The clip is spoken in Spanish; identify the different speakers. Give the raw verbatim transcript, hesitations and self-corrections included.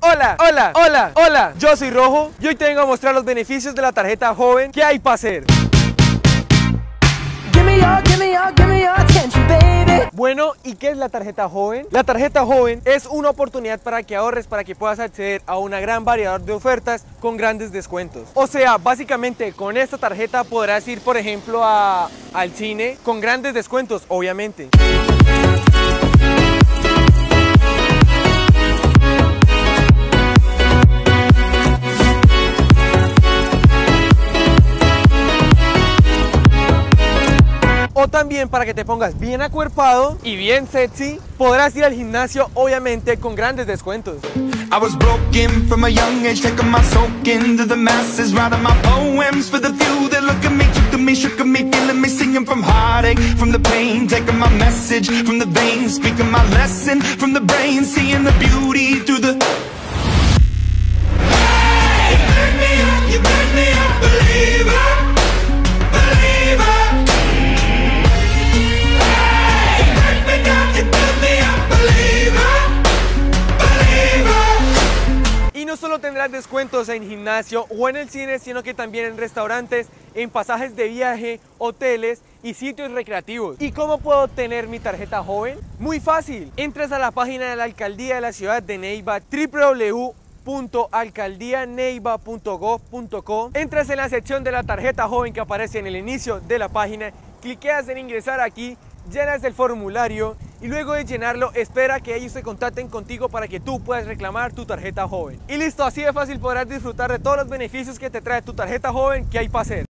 Speaker 1: Hola, hola, hola, hola, yo soy Rojo y hoy te vengo a mostrar los beneficios de la tarjeta joven que hay para hacer. Bueno, ¿y qué es la tarjeta joven? La tarjeta joven es una oportunidad para que ahorres, para que puedas acceder a una gran variedad de ofertas con grandes descuentos. O sea, básicamente con esta tarjeta podrás ir, por ejemplo, a, al cine con grandes descuentos, obviamente. O también para que te pongas bien acuerpado y bien sexy, podrás ir al gimnasio obviamente con grandes descuentos.
Speaker 2: I was broken from a young age, taking my soak into the masses, writing my poems for the few that look at me, took to me, shook at me, feeling me, singing from heartache, from the pain, taking my message from the veins, speaking my lesson from the brain, seeing the beauty through the... Hey, you burn me up, you burn me up, believer, believer.
Speaker 1: Y no solo tendrás descuentos en gimnasio o en el cine, sino que también en restaurantes, en pasajes de viaje, hoteles y sitios recreativos. ¿Y cómo puedo obtener mi tarjeta joven? Muy fácil, entras a la página de la Alcaldía de la Ciudad de Neiva, w w w punto alcaldía neiva punto gov punto co, entras en la sección de la tarjeta joven que aparece en el inicio de la página, cliqueas en ingresar aquí, llenas el formulario y luego de llenarlo espera que ellos se contacten contigo para que tú puedas reclamar tu tarjeta joven. Y listo, así de fácil podrás disfrutar de todos los beneficios que te trae tu tarjeta joven que hay para hacer.